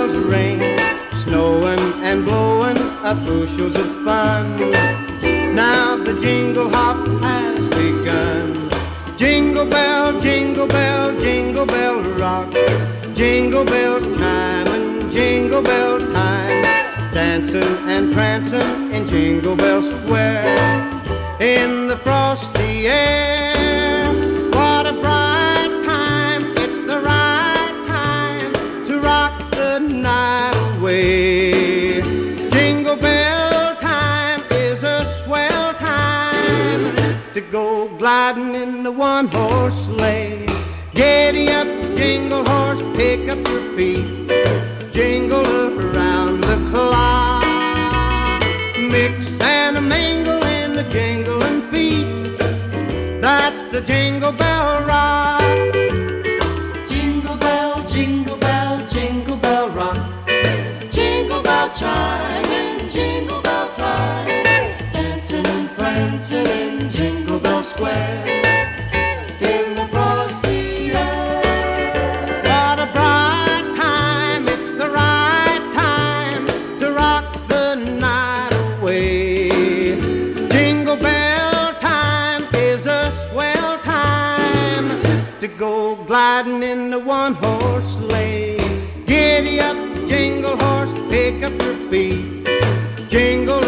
bells ring, snowing and blowing up bushels of fun. Now the jingle hop has begun. Jingle bell, jingle bell, jingle bell rock. Jingle bells chime and jingle bell time, dancing and prancing in Jingle Bell Square. In the frosty air, what a bright time. It's the right time to rock the night away. Jingle bell time is a swell time to go gliding in the one-horse sleigh. Giddy up, jingle horse, pick up your feet, jingle around the clock. Mix and a mingle in the jingling feet, that's the Jingle Bell Rock. Jingle bell, jingle bell, jingle bell rock. Jingle bell chime and jingle bell time, dancing and prancing in Jingle Bell Square. In the frosty air, What a bright time, it's the right time to rock the night away. Jingle bell time is a swell time to go gliding in the one-horse sleigh. Giddy up, jingle horse, pick up your feet, jingle